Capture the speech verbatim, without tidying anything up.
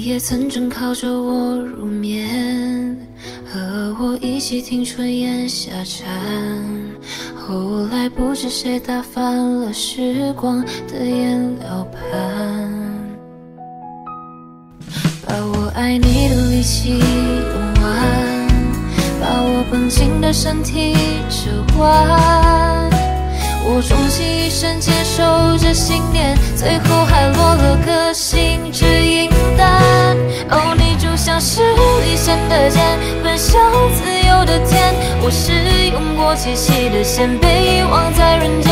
也曾正靠着我入眠，和我一起听春燕下蝉。后来不知谁打翻了时光的颜料盘，把我爱你的力气用完，把我绷紧的身体折弯。我终其一生坚守着信念，最后还落了个心之影单。哦，你就像是离弦的箭，奔向自由的天。我是用过七夕的线，被遗忘在人间。